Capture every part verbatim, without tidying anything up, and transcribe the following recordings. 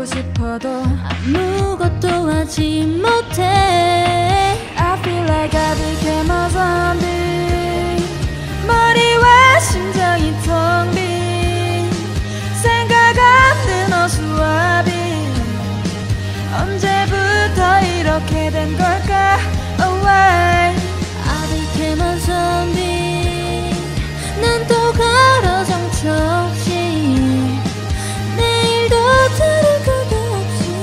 하고 싶어도 아무것도 하지 못해. I feel like I became a zombie. 머리와 심장이 텅 빈 생각 없는 어수와 빈 언제부터 이렇게 된 걸까? Oh why I became a zombie. 난 또 걸어 정처없이 내일도 다를 것 없이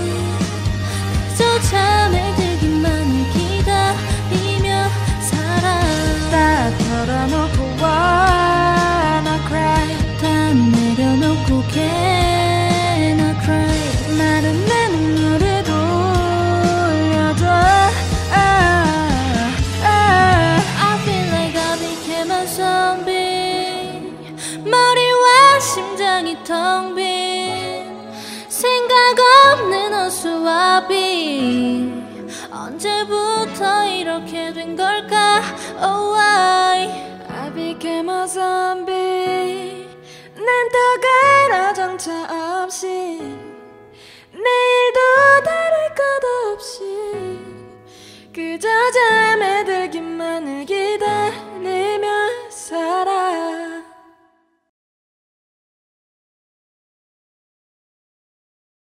그저 잠에 들기만을 기다리며 살아. 다 털어놓고 wanna cry 다 내려놓고 can I cry. 마른 내 눈물을 돌려줘. 아, 아. I feel like I became a zombie. 머리와 심장이 텅 빈 생각 없는 어수와 빈 언제부터 이렇게 된 걸까? Oh why I became a zombie. 난 또 가라 정처 없이 내일도 다를 것 없이